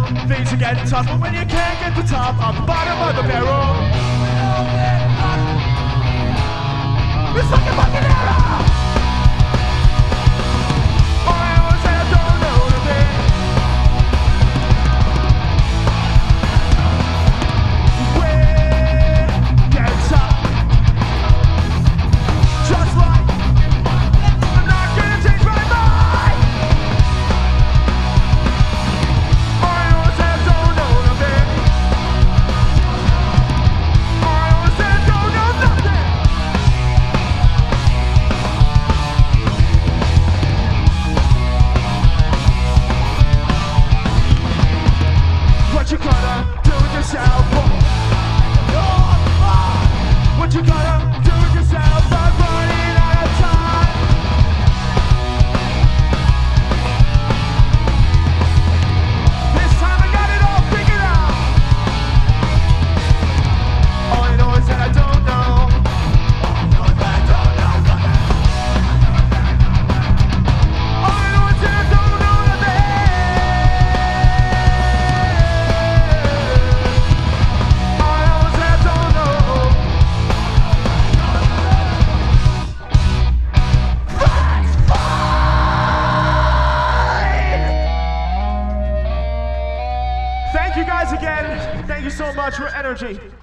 Things are getting tougher when you can't get the top on the bottom of the barrel. It's like a fucking arrow. All I know is that I don't know the thing. When gets up, just like I'm not gonna change my mind. All I know is that I don't know nothing. All I know is that I don't know nothing. What you gonna do with yourself? What you gonna do with yourself? I'm running out of time. This time I got it all figured out. All I know is that I don't know. All I know is that I don't know nothing. All I know is that I don't know. That's fine. Thank you guys again. Thank you so much for energy.